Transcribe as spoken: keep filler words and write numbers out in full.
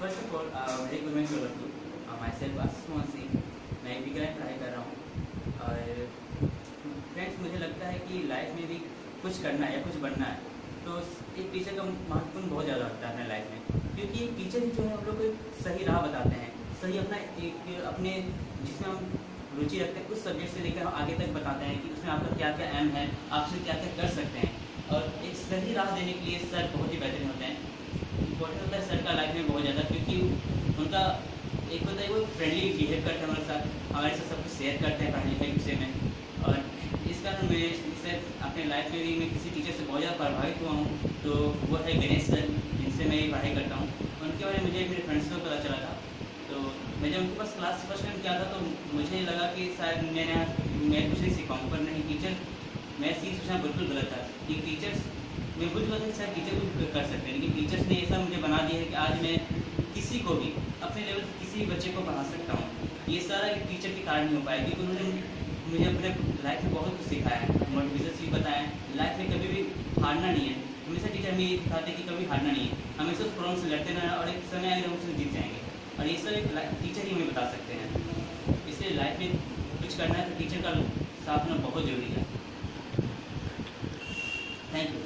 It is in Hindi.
First of all very good morning to to myself Ashish Mohan Singh. मैं विज्ञान पढ़ाई कर रहा हूँ और फ्रेंड्स मुझे लगता है कि लाइफ में भी कुछ करना है या कुछ बनना है तो एक टीचर का महत्वपूर्ण बहुत ज़्यादा होता है अपने लाइफ में, क्योंकि एक टीचर जो है हम लोग को एक सही राह बताते हैं, सही अपना एक अपने जिसमें हम रुचि रखते हैं उस सब्जेक्ट से लेकर हम आगे तक बताते हैं कि उसमें आपका क्या क्या एम है, आप उसमें क्या क्या कर सकते हैं। और एक सही राह देने के लिए सर बहुत ही बेहतरीन होते हैं, इम्पोर्टेंट होता है सर का लाइफ में बहुत ज़्यादा, क्योंकि उनका एक होता है वो फ्रेंडली बिहेव करते हैं हमारे साथ, हमारे साथ सब कुछ शेयर करते हैं पढ़ाई लिखाई के विषय में। और इस कारण मैं इससे अपने लाइफ में भी मैं किसी टीचर से बहुत ज़्यादा प्रभावित हुआ हूँ, तो वो है गणेश सर, जिनसे मैं ये पढ़ाई करता हूँ। उनके बारे में मुझे मेरे फ्रेंड्स को पता चला था, तो मैं जब उनके पास क्लास फर्स्ट टाइम किया था तो मुझे लगा कि शायद मैंने मैं कुछ नहीं सीखाऊँ, पर नहीं, टीचर मैं सीख सोचना बिल्कुल गलत था कि टीचर्स मैं बुझ गया शायद टीचर कुछ कर सकते हैं, लेकिन टीचर्स ने ऐसा मुझे बना दिया है कि आज मैं किसी को भी अपने लेवल के किसी भी बच्चे को पढ़ा सकता हूँ। ये सारा एक टीचर के कारण नहीं हो पाया, क्योंकि उन्होंने मुझे अपने लाइफ में बहुत कुछ सिखाया है, मोटिवेशन भी बताया है। लाइफ में कभी भी हारना नहीं है, हमेशा टीचर हमें ये सिखाते हैं कि कभी हारना नहीं है, हमेशा उस प्रॉब्लम से लड़ते रहना और एक समय आएगा हम उससे जीत जाएंगे। और ये सब एक टीचर ही हमें बता सकते हैं, इसलिए लाइफ में कुछ करना है तो टीचर का साथ होना बहुत ज़रूरी है। Thank you.